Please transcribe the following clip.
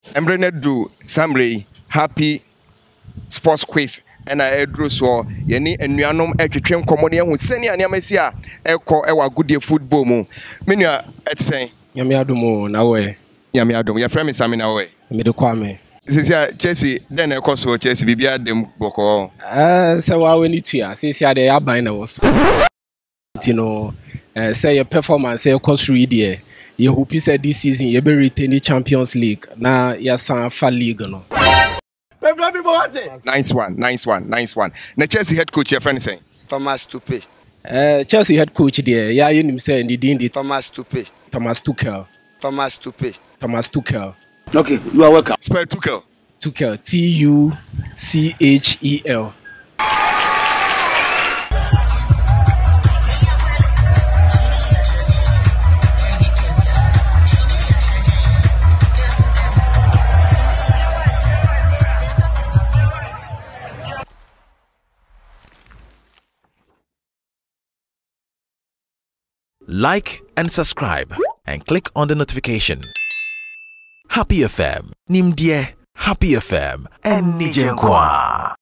Embrenedu Samre happy sports quiz and I drew so Yenny and Nuanum Etrim Commodian who send you an Yamesia Echo Ewa good football mo. Minia at saying Yamiadumo na way. Yamiadum, your friend is Samina away. Midukwame. Since Chelsea, then a cost for Chelsea Bibia dem Boko. So we need to since you are the Abina was. You know, say your performance, say your cost read you hope you said this season you be retain the Champions League. Now you are fa league no. Nice one. The Chelsea head coach, your friend is saying Thomas Tuchel. Chelsea head coach there. Yeah, you him say the Thomas Tuchel. Thomas Tuchel. Thomas Tuchel. Thomas Tuchel. Okay, you are welcome. Spell Tuchel. Tuchel. Tuchel. Like and subscribe and click on the notification. Happy FM, Nimdie, Happy FM, and Nijenkwa.